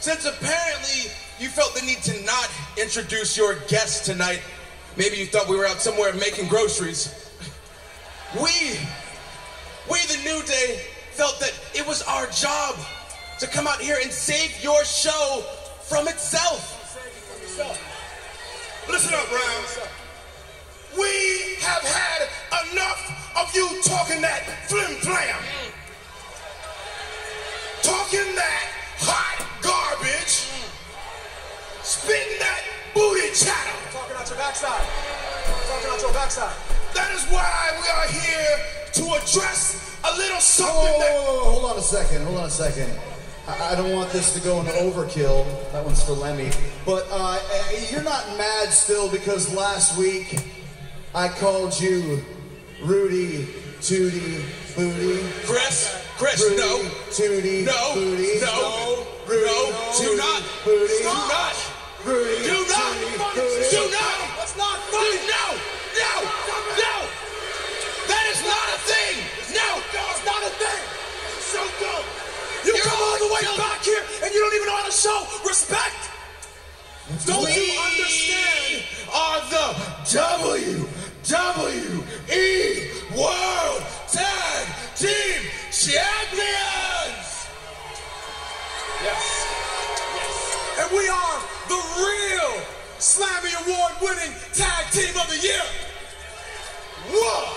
since apparently you felt the need to not introduce your guest tonight, maybe you thought we were out somewhere making groceries, we the New Day, felt that it was our job to come out here and save your show from itself. Listen up, Browns. We have had enough of you talking that flim-flam. Talking that hot garbage. Spitting that booty chatter. Talking out your backside. Talking out your backside. That is why we are here to address a little something Hold on a second, hold on a second. I don't want this to go into overkill. That one's for Lemmy. But you're not mad still because last week I called you Rudy, Tootie, Booty. Chris, Rudy, no. Tootie, No, Booty. no, Rudy, no, Tootie, do not, Booty. do not, Rudy, do not, Tootie, Booty. do not. That's not funny. No, that is not a thing. No, It's not a thing. so dumb. You come all the way back here and you don't even know how to show respect. Don't we you understand? are the WWE World Tag Team Champions. Yes. And we are the real Slammy Award-winning Tag Team of the Year. Whoa!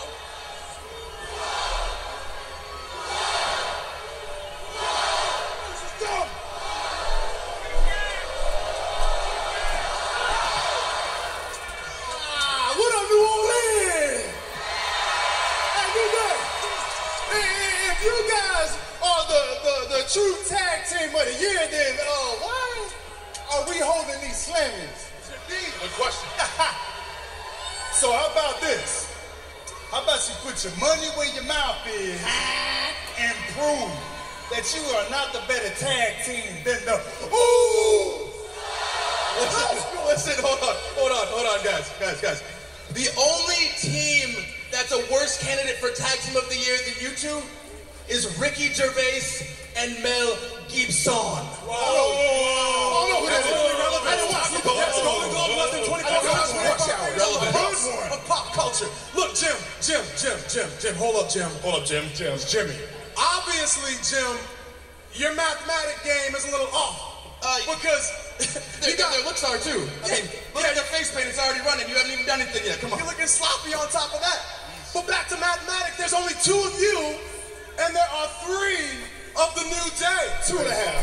What up, New Orleans? Hey, New Day. If you guys are the true tag team of the year, then why are we holding these Slammies? Good question. So how about this? How about you put your money where your mouth is and prove that you are not the better tag team than the Ooh! Listen, hold on, guys. The only team that's a worse candidate for Tag Team of the Year than you two is Ricky Gervais and Mel Gibson. Wow. Oh, no, that's really relevant. That's Golden Globe less than 24 hours. Relevant. Of pop culture. Look, Jim, hold up, Jim. It's Jimmy. Obviously, Jim, your mathematic game is a little off. Because their looks are too. I mean, look at their face paint, it's already running. You haven't even done anything yet. Come on. you're looking sloppy on top of that. But back to mathematics, there's only 2 of you, and there are 3 of the New Day. 2.5.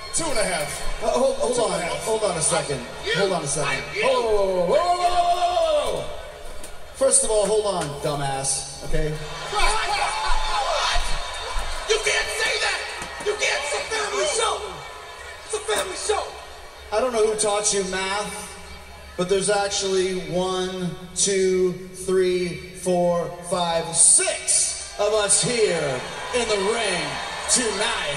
Hold on a second. Whoa. First of all, hold on, dumbass, okay? What? You can't say that! You can't say Family show. It's a family show. I don't know who taught you math, but there's actually 1, 2, 3, 4, 5, 6 of us here in the ring tonight.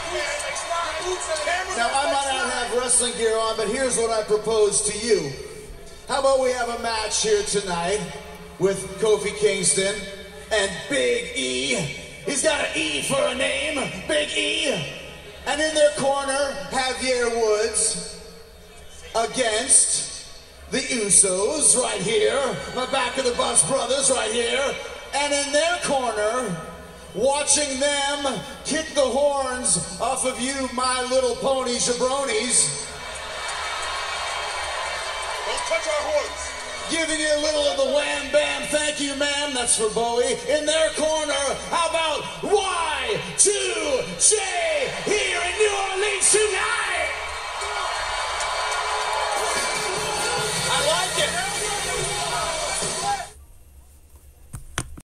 Now, I might not have wrestling gear on, but here's what I propose to you. How about we have a match here tonight with Kofi Kingston and Big E. He's got an E for a name, Big E. And in their corner, Javier Woods against the Usos right here. My back of the bus brothers right here. And in their corner, watching them kick the horns off of you, My Little Pony jabronis. Don't touch our horns. Giving you a little of the wham bam, thank you ma'am, that's for Bowie. In their corner, how about Y2J here in New Orleans tonight?